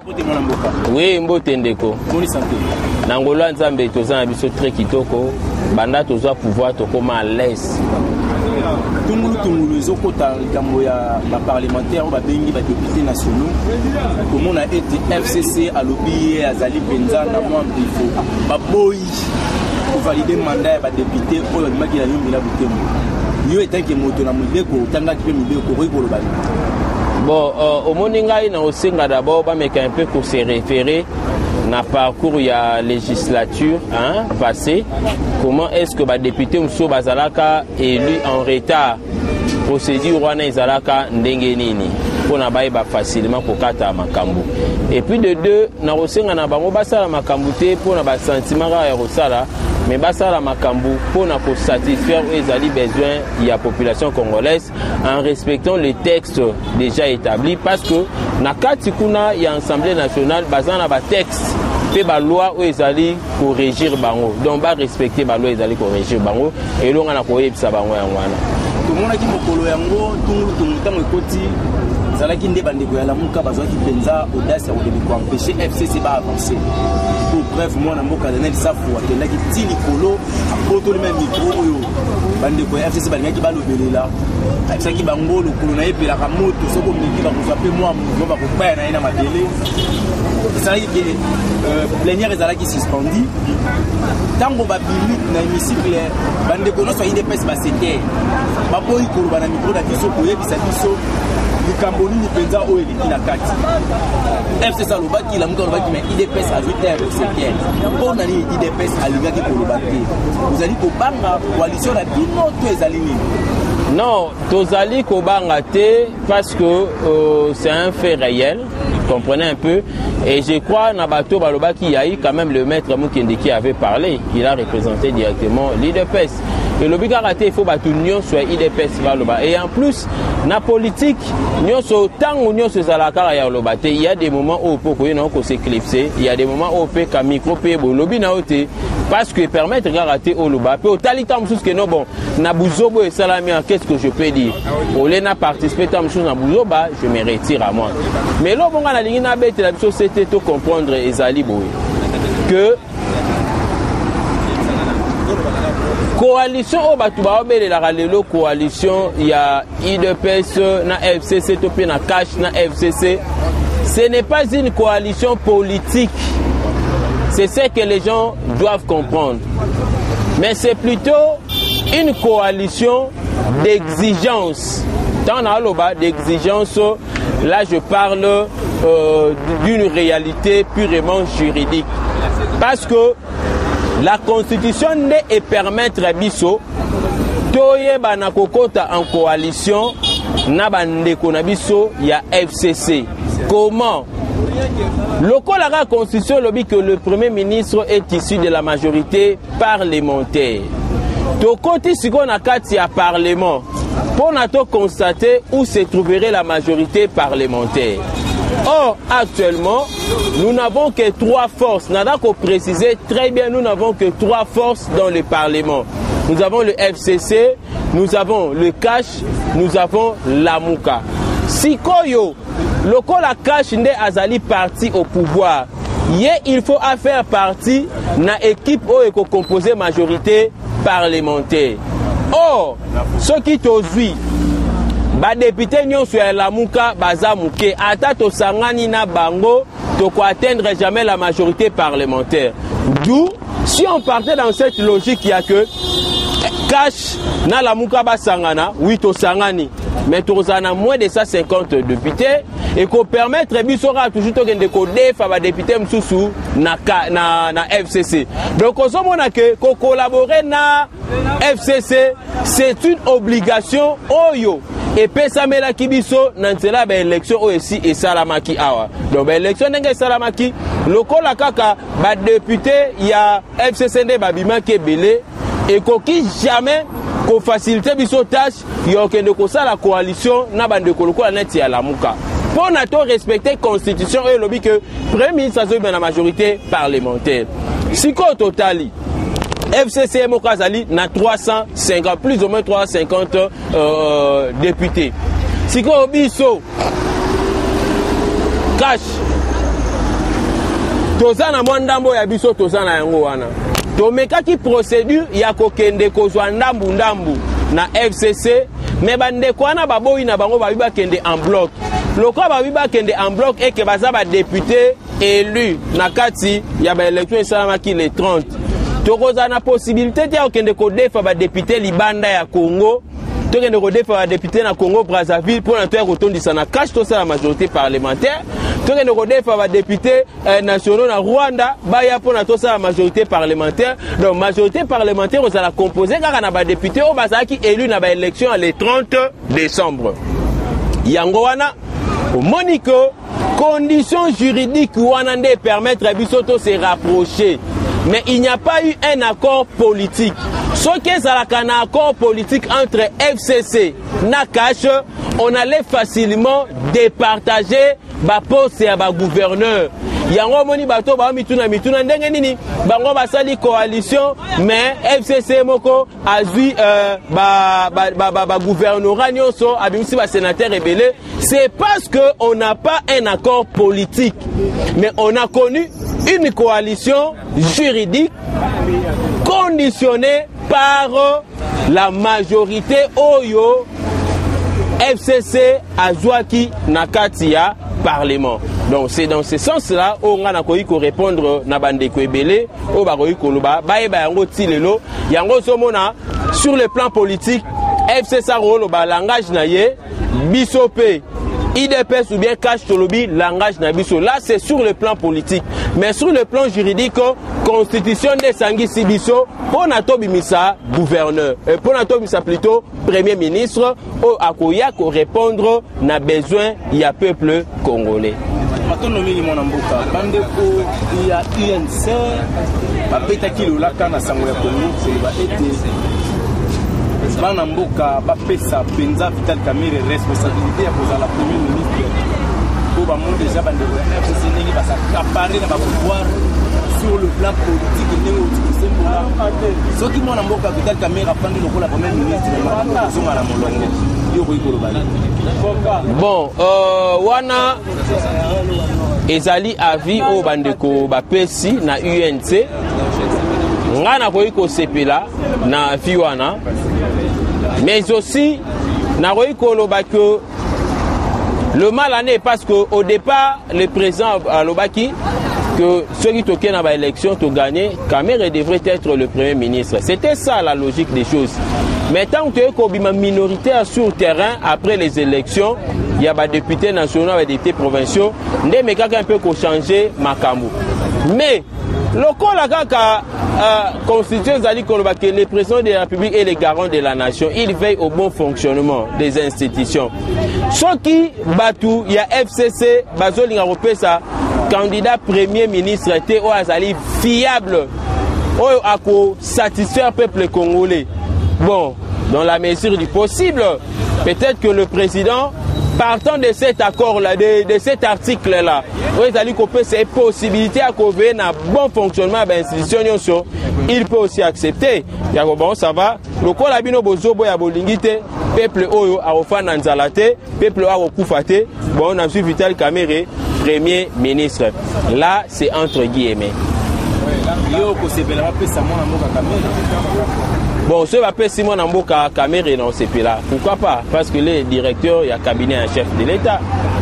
Oui, mbote ndeko. Nangolo nzambe tozana biso très kitoko. Banda toza pouvoir tokoma à l'aise. Tungulu ezokota likambo ya parlementaire ba bengi ba députés nationaux. Comment on a été FCC à lobby azali penza na moi brifo. Ba boy pour valider mandat ba député oyo maki la nyumba la butembo. Yo etanke moto na mudeko tanga kipe mudeko ko ikolo bali. Bon, au Moninga, il a d'abord un peu pour se référer na parcours il y a législature passé. Comment est-ce que les députés Mousso Bazalaka élu en retard procédure wana Izalaka ndengenini pour na baïba facilement pour kata makambu. Et puis de deux, na rosenga na bango basala makambu te pour na ba sentiment ya rosala. Mais basa la makambu pour satisfaire les besoins de la population congolaise en respectant les textes déjà établis parce que na katikuna ya Assemblée nationale bazana ba texte pe ba loi où ezali corrigir bango donc ba respecter ba loi ezali corrigir bango et longa na koyebisa bango yangwana tout monde qui mokolo yango tungu tango ekoti zalaki nde bandeko ya lamuka bazwaki penza audace ya ko empêcher FCC ba avancer. Pour bref moi na mboka Daniel Safu akendaki tili kolo apoto le même micro oyo bandeko ya FCC balingaki balobelela atisaki bango lokolo na epela ka moto soko miki ba kozape moi mo ba kopaya na ina mabele ça y est plénière ezalaki suspendi tango ba bimi na hémicycle bandeko no so IDPS ba c'était ba boyi kolo bana micro na biso koyebisa biso likambo nini penza oyo eliki na kati FCC alobaki la muka alobaki mais IDPS ajoute un secteur pour nani IDPS alingaki koloba te vous allez kobanga coalition na bino to ezali nini. Non, tozali kobanga te parce que c'est un fait réel, comprenez un peu. Et je crois Nabato Baloba qui a eu quand même le maître Moukende qui avait parlé, il a représenté directement l'IDPS. Et le bigaraté, il faut battre l'union sur l'IDPS Baloba. Et en plus, na politique, nous sommes tant union sur Zalakara ya Lobate. Il y a des moments où on peut s'éclipser, il y a des moments où on peut comme micro pebo lobby na oté parce que permettre de rater au Loba. Puis au talitam sous que non bon, na Bouzobo et Salami, qu'est-ce que je peux dire? Au Lena participer tam sous na Bouzoba, je me retire à moi. Mais là, bon, on a la ligne na bête la société tout comprendre Ezali Boy que coalition au Batouba Obele la Ralelo coalition il y a IDPS na FCC topé na cash na FCC ce n'est pas une coalition politique c'est ce que les gens doivent comprendre mais c'est plutôt une coalition d'exigence dans la loba d'exigence là je parle d'une réalité purement juridique parce que la constitution ne permettre à biso toye banakokota en coalition na bandeko na biso ya FCC. Comment? La constitution lobby que le premier ministre est issu de la majorité parlementaire. To côté siko na kati ya parlement pour nato constater où se trouverait la majorité parlementaire. Or, actuellement, nous n'avons que 3 forces. Nada qu'on préciser très bien, nous n'avons que 3 forces dans le Parlement. Nous avons le FCC, nous avons le CACH, nous avons la Mouka. Si Koyo, le la CACH n'est azali parti au pouvoir, il faut faire partie na équipe où composée majorité parlementaire. Or, ce qui t'osui, ba député nyon sur la Mouka baza mouké ata to sangani na bango to ko atteindre jamais la majorité parlementaire. D'où si on partait dans cette logique il y a que cash na la Mouka ba sangana oui to sangani mais to zana moins de 150 députés et qu'on permettre bisora toujours to gende ko defa ba député msusu na FCC. Donc on somona que ko collaborer na FCC c'est une obligation oyo et pesamela kibiso nansela ba élection aussi et salamaki awa donc ba élection ndenge salamaki lokola kaka ba député ya FCC nde babima ke belé et koki jamais ko faciliter biso tâche yo kende ko sala coalition na bande ko lokola neti ya lamuka pour nato respecter constitution et lobby que premier ministre azo na majorité parlementaire siko totali FCC Mokazali na 350, plus ou moins 350 députés. Si ko biso cash toza na mwa ndambo ya biso toza na yango wana tomekaki procédure ya kokende kozwa ndambu na FCC mais bandeko wana baboyi na bango babi bakende en bloc lokola babi bakende en bloc eke baza badepute élu na kati ya baélection esalamaki le 30 tokoza na possibilité te ya kokende kodefa badepute libanda ya Congo tokende kodefa badepute na Congo Brazzaville mpona toya kotondisa na cache tosala la majorité parlementaire tokende kodefa badepute nationaux na Rwanda baya mpona tosala la majorité parlementaire donc majorité parlementaire ozala composé kaka na badepute oyo bazalaki élu na baélection le 30 décembre yango wana omoni que conditions juridiques wana nde permettre à biso to se rapprocher. Mais il n'y a pas eu un accord politique. Ce qui est un accord politique entre FCC et Nakash, on allait facilement départager ba poste ya ba gouverneur. Yango moni bato ba mituna ndenge nini bango basali coalition mais FCC moko azui ba gouvernorat nyonso abimisi ba sénateur rebelle. C'est parce que on n'a pas un accord politique mais on a connu une coalition juridique conditionnée par la majorité Oyo FCC Azwaki Nakatia Parlement. Donc c'est dans ce sens-là on a ko répondre na bandeko ebele o ba ko loba ba eba yango tilelo yango somona sur le plan politique FCC rolo ba langage na ye bisope IDPS ou bien cache tolobi langage na biso. Là c'est sur le plan politique mais sur le plan juridique constitution de Sangi Sibiso pour nato bimisa gouverneur et pour nato bimisa plutôt premier ministre au akoya ko répondre na besoin ya peuple congolais. Matonomili monambuka bandeko ya UNC babeta kilo laka na sango ya Congo ba ete bana mboka bapesa penza Vital Kamerhe responsabilité ya kozala premier ministre pour ba monde déjà bandeko ya FCC ndenge basa accaparer na ba pouvoir sur le plan politique ndenge otikisembola soki mwana mboka Vital Kamerhe afandi lokola premier ministre na zonga na molongo yo ko ikolo bali bon wana ezali avis o bandeko bapesi na UNC ngana ko sepela na fiwana mais aussi na ko loba que le mal en est parce que au départ le président Alobaki que ceux qui toquaient dans l'élection to gagné Kamerhe devrait être le premier ministre. C'était ça la logique des choses. Mais tant que y a une minoritaire sur le terrain après les élections, il y a des députés nationaux et des députés provinciaux, mais quelqu'un un peu changer Makambu. Mais le constitution que le président de la République est le garant de la nation, il veille au bon fonctionnement des institutions. Ce qui batou, il y a FCC, Bazoli Européen, ça candidat premier ministre était au Azali fiable, au satisfaire le peuple congolais. Bon, dans la mesure du possible, peut-être que le président, partant de cet accord-là, de cet article-là, c'est possibilité à trouver un bon fonctionnement de l'institution, il peut aussi accepter. Bon, ça va. Le colabino bozobo ya bolingite, peuple oyo a ofan nanzalate, peuple a okufate. Bon, on a vu Vital Kamerhe, premier ministre. Là, c'est entre guillemets. Bon, ce va pas Simon Namboka Kamerhe dans ces pays-là. Pourquoi pas? Parce que les directeurs, il y a cabinet en chef de l'État.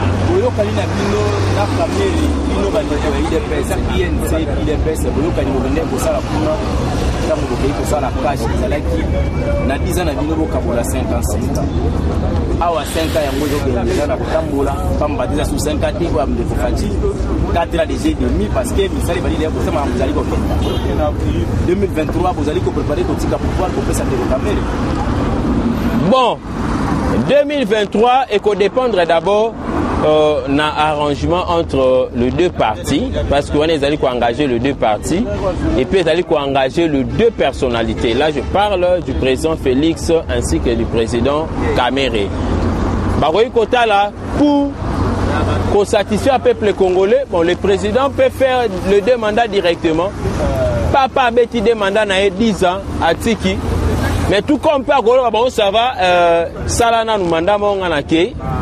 na 10 ans na bino bokabola 5 ans awa 5 ans ya ngozo bengeza na kotambola pamba déjà sous 5 ans tibo amde fati 4 ans déjà demi parce que misali bali ya kosema mzali ko 2023 bozali ko préparer ko tika pouvoir ko pesa de Kamerhe. Bon, 2023 et qu'on dépendre d'abord d'un arrangement entre les deux partis, parce qu'on est allé engager les deux partis et puis on est allé engager les deux personnalités. Là, je parle du président Félix ainsi que du président Kamerhe. Baroui Kota là, pour qu'on satisfasse le peuple congolais, bon, le président peut faire les deux mandats directement. Papa Betty deux mandats na 10 ans à Tiki. Mais tout comme peut bon, ça va, Salana nous mandat mon anake.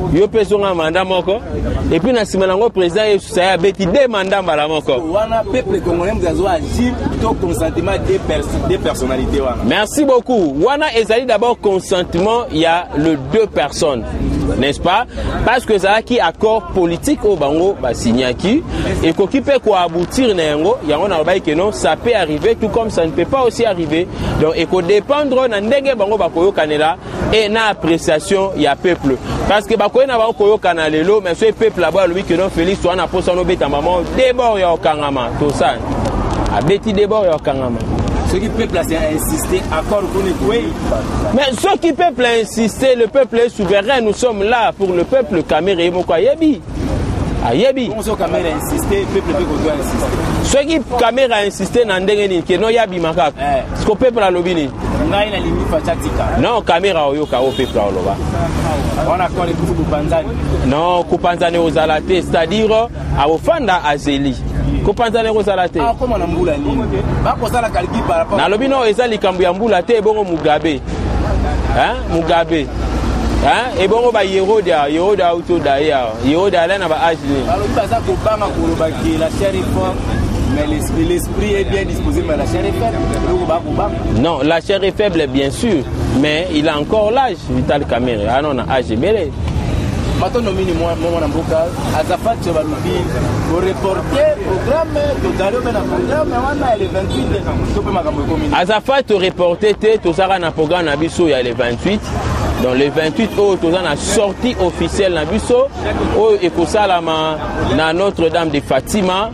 yo pesonga mandat moko et puis na simanango président Yesusa ya beti deux mandats mbala moko. Wana peuple congolais mzazo agir to consentement des personnalités wana. Merci beaucoup. Wana ezali d'abord consentement, il y a le deux personnes, n'est-ce pas? Parce que ça qui accord politique au bango ba signaki et qui peut quoi aboutir na yango, yango na baï que non, ça peut arriver tout comme ça ne peut pas aussi arriver. Donc il faut dépendre na ndenge bango ba koyo kanela et na appréciation il y a peuple. Parce que ba koyo na ba koyo kanalelo mais ce peuple là-bas lui que non Félix soit na posa no beta maman débord ya okangama tout ça. A beti débord ya okangama. Ceux qui peuple a insisté, accord oui. Mais ceux qui peuple a insisté, le peuple est souverain, nous sommes là pour le peuple Kamere et Moko Yebi. Ayebi. Comment ceux qui Kamere a insisté, le peuple doit insister. Ceux qui Kamere a insisté, n'andengeni, que non Yabi Makak. Ce que le peuple a lobini. Non, Kamera Oyoka au peuple a loba. On a encore les Kupanzani. Non, Kupanzani aux alates, c'est-à-dire à Ofanda Azeli. Kupanzani aux alates. Ah, comment on a mboula ni? Ba kosa la kalki par rapport. Na lobino ezali kambu ya mbula te bongo Mugabe. Hein? Mugabe. Hein? Et bongo ba Yeroda auto d'ailleurs. Yeroda là na ba ajli. Alors ça ko banga ko ba ki la shérif. Mais l'esprit est bien disposé, mais la chair est faible. Non, la chair est faible, bien sûr, mais il a encore l'âge, Vital Kamerhe. Ah non, on a âge belé. Maintenant, nous avons un bocal. Azafat, tu vas nous dire, pour reporter programme, tout à l'heure, on a les 28. Azafat, tu reporter, tu as un programme, il y a les 28. Donc les 28 autres, on a sorti officielle na biso au ekosalama na Notre-Dame de Fatima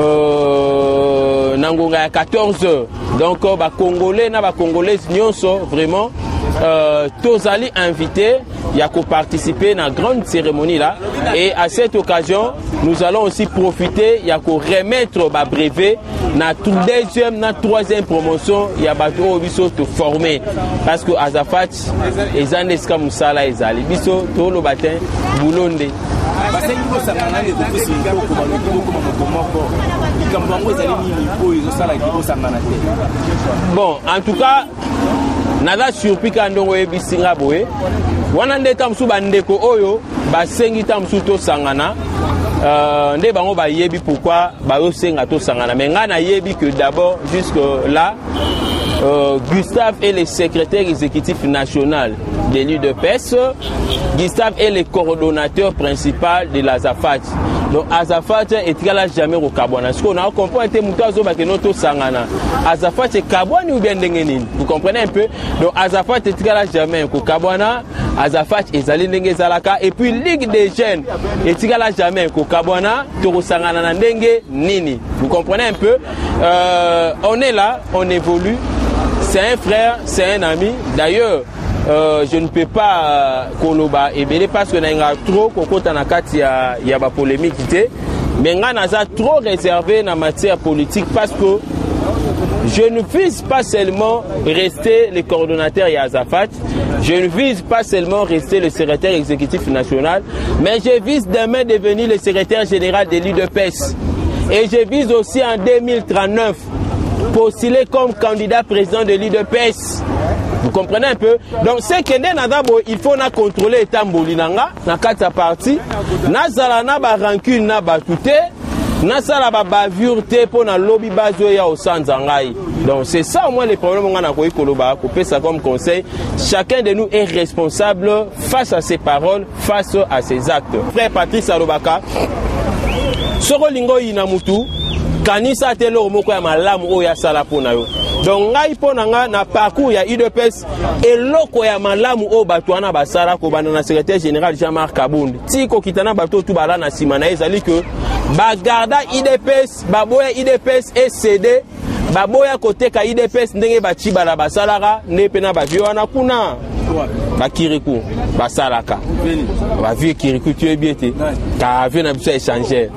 nangonga à 14h. Donc ba congolais na ba congolaises nyonso vraiment tous allés invités il y a qu'à participer à la grande cérémonie là et à cette occasion nous allons aussi profiter il y a qu'à remettre ba brevet na deuxième na troisième promotion il y a bateau biso te former parce que Azafat ezaneska musala ezali biso to lo batin bulonde bon en tout cas nada surpris quand on est bisinga boé wana ndeta msu bandeko oyo basengi tamsu to sangana nde bango ba yebi pourquoi ba yo senga to sangana mais ngana yebi que d'abord jusque là Gustave est le secrétaire exécutif national de l'UDPS. Gustave est le coordonnateur principal de l'Azafat. Donc Azafat est jamais au Kabwana. Ce qu'on a compris, c'est que notre sangana. Azafat est Kabwana ou bien Dengenin. Vous comprenez un peu? Donc Azafat est jamais au Kabwana. Azafat est allé Nengezalaka. Et puis Ligue des jeunes est jamais au Kabwana. Toro sangana Nenge Nini. Vous comprenez un peu? On est là, on évolue. C'est un frère, c'est un ami. D'ailleurs, je ne peux pas koloba ebele parce que n'a trop kokota na kati ya ba polémique mais ngana trop réservé dans matière politique parce que je ne vise pas seulement rester le coordonnateur Azafat, je ne vise pas seulement rester le secrétaire exécutif national, mais je vise demain devenir le secrétaire général de l'UDPS. Et je vise aussi en 2039 postuler comme candidat président de l'UDPS. Vous comprenez un peu? Donc c'est que il faut contrôler l'état Mbolinanga, na kata parti, na zala na ba rancune na batute, na sala ba bavure te pour na lobby bazo ya au sanzangai. Donc c'est ça au moins les problèmes on a koyi koloba, couper ça comme conseil. Chacun de nous est responsable face à ses paroles, face à ses actes. Frère Patrice Alobaka, soko lingo inamutu kanisa telo moko ya malamu oya sala pona yo. Donc ngai pona nga na parcours ya UDPS eloko ya malamu o batwana basala ko bana na secrétaire général Jean-Marc Kabundi. Tiko kitana bato tu bala na simana ezali que bagarda UDPS, baboya UDPS et CD, baboya côté ka UDPS ndenge bachi bala basalaka nepe na bavio wana kuna. Bakiriku basalaka. Ba vie Kiriku tu es bien té. Ka vie na biso échanger.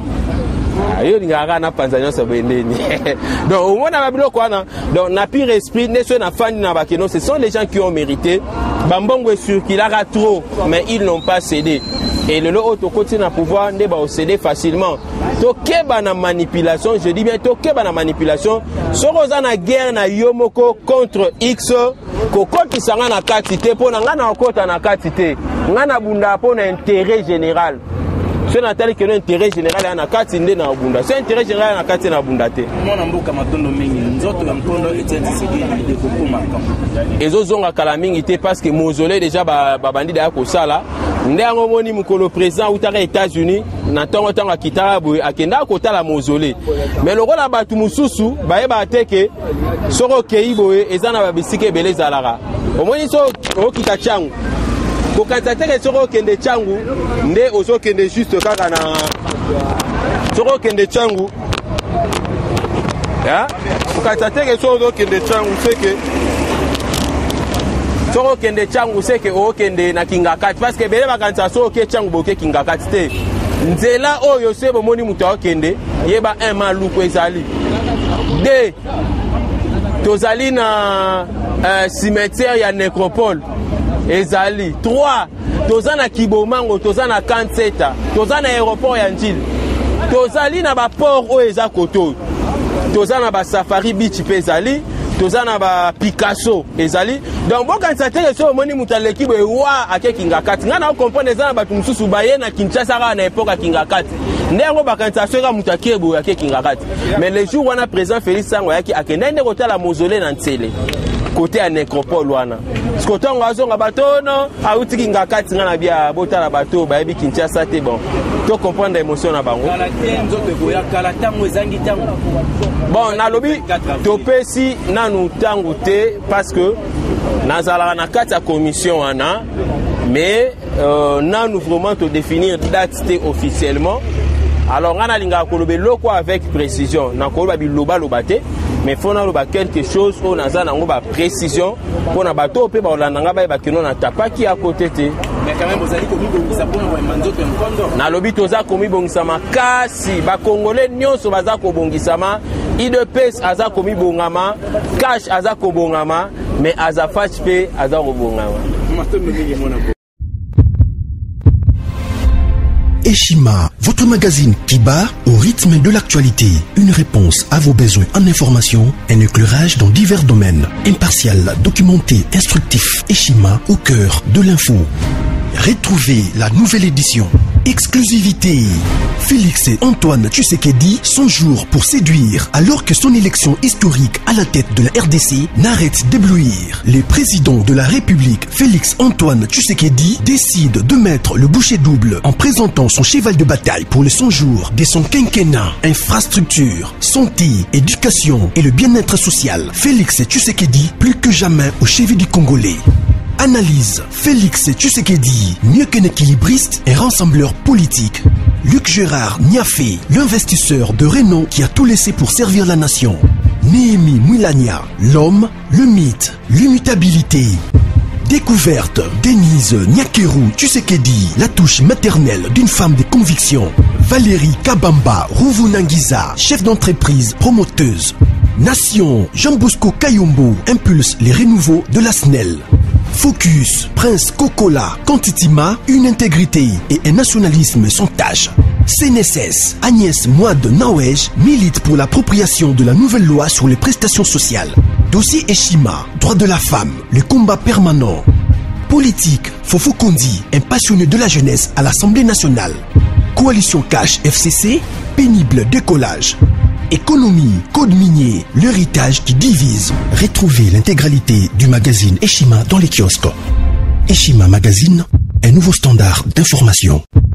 Donc au moins donc na pire esprit ce sont les gens qui ont mérité Bambongo circulera trop, mais ils n'ont pas cédé. Et le lot continue à pouvoir céder facilement. Tokeba na manipulation, je dis bien tokeba na manipulation. Soroza na guerre na yomoko contre X, kokoti sanga na katite po na ngana okota na katite. Ngana bunda po na intérêt général. C'est Nathalie que l'intérêt général est na katinde na bunda. C'est intérêt général na katine na bunda te. Mona mboka matondo mingi nzoto ya mkondo Etienne Tshisekedi de kokoma kan. Ezo zonga kala mingi te parce que mausolée déjà babandi da ko sala. Ndengo moni mukolo président utaka États-Unis na tongo tongo kitara boy akenda ko tala mausolée. Mais le rôle batu mususu ba yeba teke soko kei boy ezana ba bisike beleza lara. Omoni so okita changu. Kokata teke soko kende changu nde ozo kende juste kaka na soko kende changu. Ya? Kokata teke soko kende changu seke soko kende changu seke o kende na kingakati parce que bele bakanza soko ke changu boke kingakati te. Nzela oyo sebo moni mutu okende yeba un maluko ezali. De tozali na cimetière ya nécropole ezali 3 tozana Kibomango tozana Kanseta tozana aéroport ya Njili tozali na ba port o eza koto tozana ba Safari Beach pezali tozana ba Picasso ezali donc boka nsatere so moni mutaleki bo wa ake kingakati ngana comprendre ezana batu mususu baye na Kinshasa ka na époque kingakati ndengo bakanisa soka mutakebo ake kingakati mais le jour wana président Félix Sango yaki akenda ndeko tala mausolée na Ntsele côté à nécropole wana skotongo azonga batono auti kingakati ngana bia botala bato bayebi Kinshasa te bon to comprendre émotion na bango bon nalobi topesi nanu tangu te parce que nazala na kati ya commission wana mais nanu vraiment to définir date te officiellement. Alors on a linga kolobe loko avec précision na koloba biloba lobate mais faut na loba quelque chose on a za nango ba précision pour na bato pe ba olandanga ba kino na tapaki à côté te mais quand même vous allez komi bongisa pour na manzoto mkondo na lobi toza komi bongisa makasi ba congolais nyonso baza ko bongisa ma IDPS aza komi bongama cash aza ko bongama mais aza fach pe aza ko bongama matondo mingi mona. Eshima, votre magazine qui bat au rythme de l'actualité. Une réponse à vos besoins en information, un éclairage dans divers domaines. Impartial, documenté, instructif. Eshima au cœur de l'info. Retrouvez la nouvelle édition. Exclusivité. Félix et Antoine Tshisekedi sont jour pour séduire alors que son élection historique à la tête de la RDC n'arrête d'éblouir. Le président de la République, Félix Antoine Tshisekedi, décide de mettre le bouchée double en présentant son cheval de bataille pour le 100 jours de son quinquennat. Infrastructure, santé, éducation et le bien-être social. Félix Tshisekedi, plus que jamais au chevet du Congolais. Analyse. Félix Tshisekedi, mieux qu'un équilibriste, un rassembleur politique. Luc Gérard Niafé, l'investisseur de renom qui a tout laissé pour servir la nation. Néhémie Mwilania, l'homme, le mythe, l'immutabilité. Découverte. Denise Nyakeru Tshisekedi, la touche maternelle d'une femme de conviction. Valérie Kabamba Ruvunangiza, chef d'entreprise promoteuse. Nation. Jean Bosco Kayombo impulse les renouveaux de la SNEL. Focus, Prince Kokola, Kantitima, une intégrité et un nationalisme sans tâche. CNSS, Agnès Mouad Nawej milite pour l'appropriation de la nouvelle loi sur les prestations sociales. Dossier Eshima, droit de la femme, le combat permanent. Politique, Fofo Kondi, un passionné de la jeunesse à l'Assemblée nationale. Coalition Cash FCC, pénible décollage. Économie, code minier, l'héritage qui divise. Retrouvez l'intégralité du magazine Eshima dans les kiosques. Eshima Magazine, un nouveau standard d'information.